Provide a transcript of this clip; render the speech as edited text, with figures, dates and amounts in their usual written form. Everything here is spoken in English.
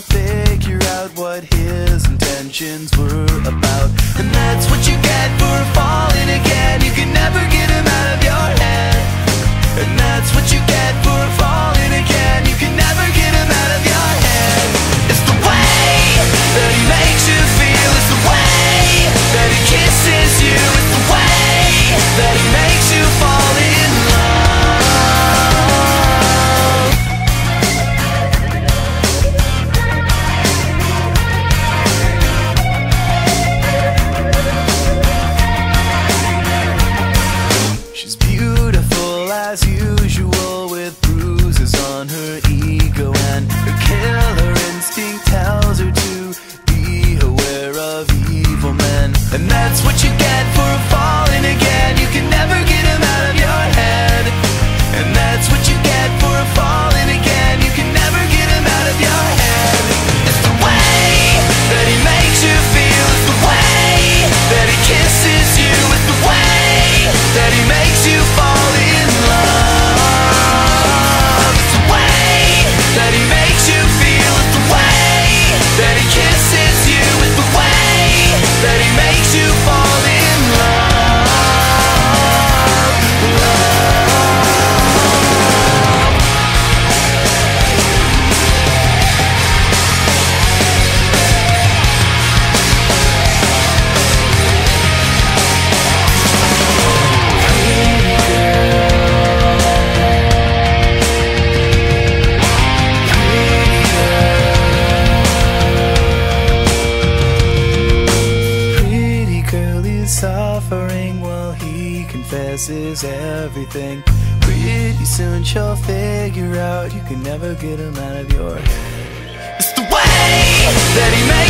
figure out what his intentions were about. And that's what you get for falling again. You can never get him out of your head. And that's what you get for falling again. You can never get him out of your head. It's the way that he makes you feel. It's the way that he kisses you. It's the way that he makes you fall in love. She's beautiful as usual, with bruises on her ego, and her killer instinct tells her to be aware of evil men. And that's what you get for falling again. You can never get him out of your head. And that's what you get for falling again. You can never get him out of your head. It's the way that he makes you feel. It's the way that he kisses you. It's the way that he makes you fall in love. It's the way that he makes you feel. It's the way that he kisses you. It's the way that he makes you fall in love. Suffering while he confesses everything. Pretty soon she'll figure out you can never get him out of your head. It's the way that he makes